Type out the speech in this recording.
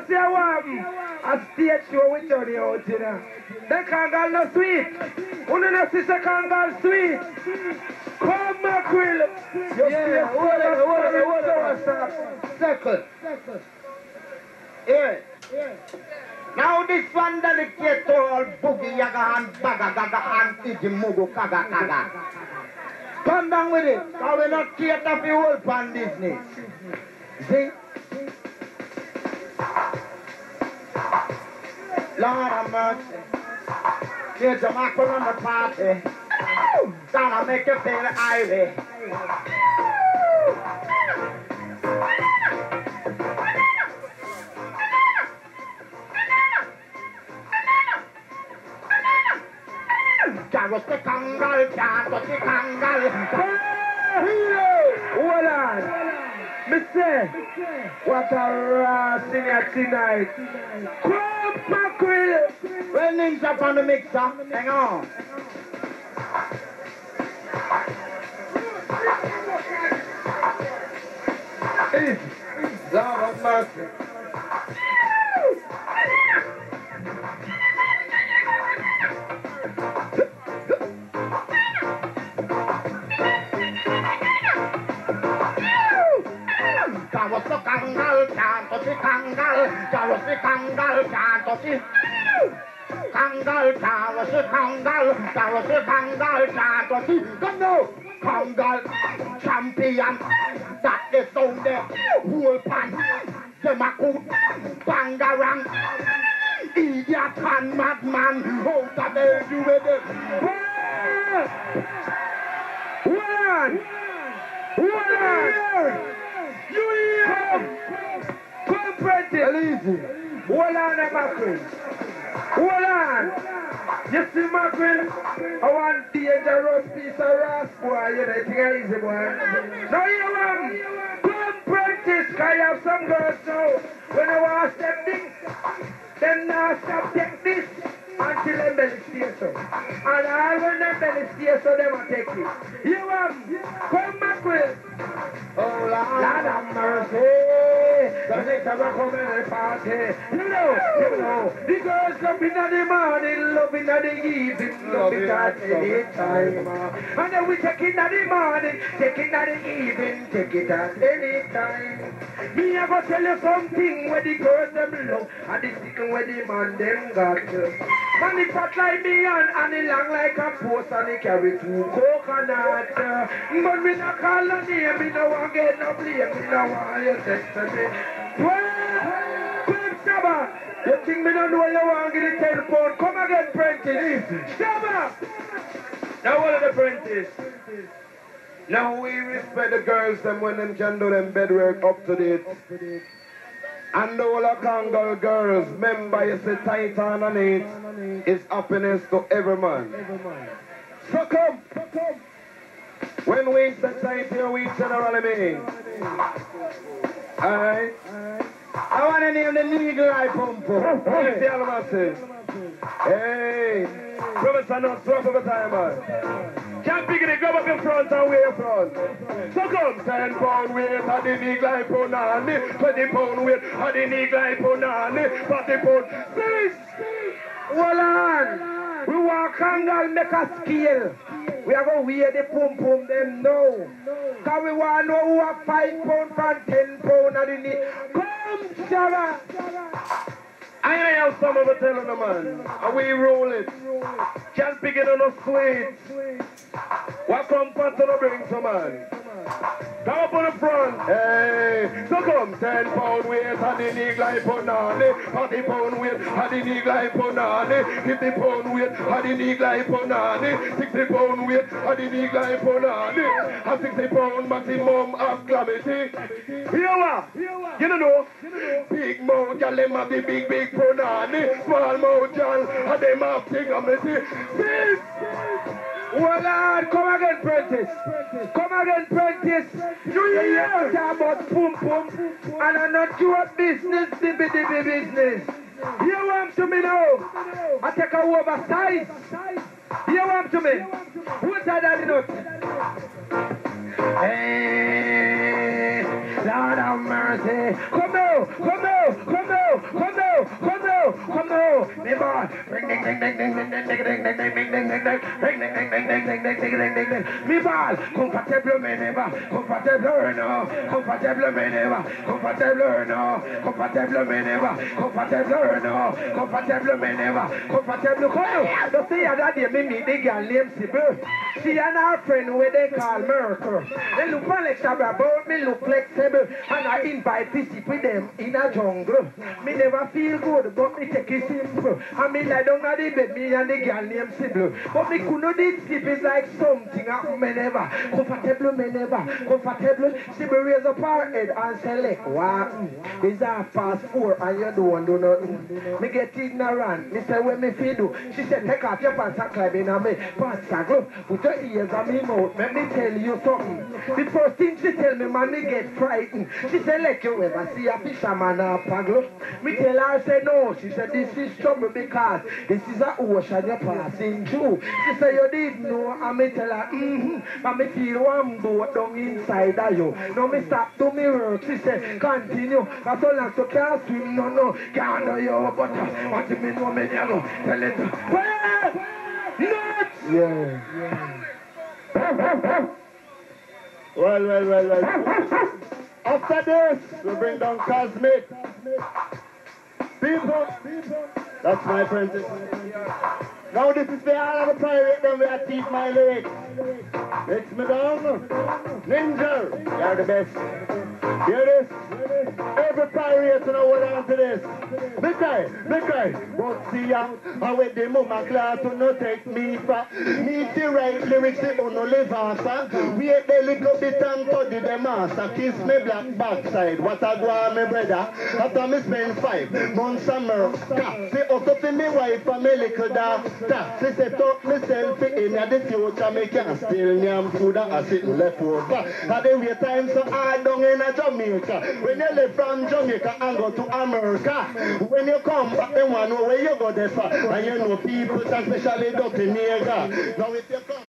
See a stage show with Johnny out, you know. The kangol no sweet. Uno no sister kangol sweet. Come mackerel. Yeah, hold on. Second. Yeah. Now this one dedicated to all boogie yaga and baga gaga and ijimugu kaga kaga. Come down with it. I will not cater for your pan business. See? Lord of mercy. Here's a mackerel on the party. Gonna make you feel irie. Carrot the kangol, carrot the kangol. Hold on. Mister, what a ras in here tonight. Come mackerel. When ninja on the mixer, hang on. Lord of mercy. Carrot the kangol, carrot the kangol, carrot the kangol, carrot the kangol, carrot the kangol, carrot the kangol, carrot the come now. Kangol champion, that the sound there, whole pan, them a coot, bangarang, idiot and madman, out of there you with it. Hold on. You hear? Come pretty. Hold on, mackerel. Hold on. You see, mackerel? I want dangerous piece of rasp, boy. You know, think easy, boy. Now you want come practice, because you have some girls now. When I watch them things, then now stop take this until them belly stay so. And all when them belly stay so, they will take it. You want come mackerel. Oh, Lord of mercy. The next time I come in the party. You know, the girls love in the morning, love in the evening, love it at any time. And then we take it in the morning, take it in the evening, take it at any time. Me, I go tell you something where the girls them love, and the thing where the man them got. Man, the fat like me and it long like a post, and it carry two coconut. But me not call a name, me no want get no blame, me no want you text me. Well, quick, Shabba, you think me don't know you want to get the 10 pound? Come again, Prentice. Shabba! Now what are the Prentice? Now we respect the girls them when them can do them bedwork up to date. And all the kangol girls, remember you say tight on and it is happiness to every man. So come. When we say tight here, we generally mean. Alright? I want to name the legal eye pump. What's the other masses? Hey, Professor not drop of a time, man. Can't pick it, grab up your front and way your front. So come, 10 pound weight at the legal eye punani, 20 pound weight at the legal eye punani, 40 pound. Please! Hold on! We want kangol make a scale. We are going to wear the pum pum them now. Because we want to know who are 5 pound and 10 pound at the knee. Come, Sarah! I have some of it telling the man. And we roll it. Can't pick it on a sweet. What comfort to bring some man? Come up on the front. Hey, so come 10 pound weight at the knee like punani, 40 pound weight at the knee like punani, 50 pound weight at the knee like punani, 60 pound weight at the knee like punani, and 60 pound maximum of calamity. Here you know, big mouth, y'all them have the big punani, small mouth, y'all, and them have calamity. Please! Well, Lord, come again, Prentice. Come again, Prentice. You hear about pum pum, and I'm not your business, dibby business. You want to me now? I take a oversize. You want to me? What's that in it? Hey, Lord have mercy. Come on. Me boy. Me ball, comfortable me never, comfortable no, comfortable me never, comfortable no, comfortable me never, comfortable no, comfortable me never, comfortable come. You see that day me meet the girl named Sibyl. She and her friend where they call Merkel. They look flexible, but me look flexible, and I invite to sit with them in a jungle. Me never feel good, but me take it simple. I mean I don't know the bed, me and the girl named Sibyl, but me couldn't did sleep is like something happen me never, comfortable me never, comfortable. Sibyl raise up her head and select what is 4:30 and you don't do nothing. Me get ignorant, me say what me feel do. She said take off your pants and climb in on me pants and glove, put your ears on me mouth, let me tell you something. The first thing she tell me, man, me get frightened. She said like you ever see a fisherman or a paddle? Me tell her, say no. She said this is trouble because this is a ocean you're passing through. She said you didn't know, and me tell her, and me feel one boat down inside of you. Now me stop do me work. She said continue, as so long as you can't swim, no, can't do you, but what do me know me never tell it. Nuts! Yeah. Well. After this, we bring down Cosmic. People, that's my princess. Now this is the all of the pirate, then we have teeth my lyrics. Mix me down. Ninja, you're the best. Hear this? Every pirate know what on to this. Me cry. But see ya, I with the mama class to no take me for. Me the right lyrics, they no live answer. Wait the little bit and study the master. Kiss me black backside. What I go on me brother. After me spend 5 months summer. See also for me wife and me little doctor. She said talk myself in the future. Me can't steal yam food and I sit left over. At the wait time so hard down in a Jamaica. When you live from Jamaica and go to America, when you come back, they want to know where you go there for. And you know people, especially dirty nigga. Now if you come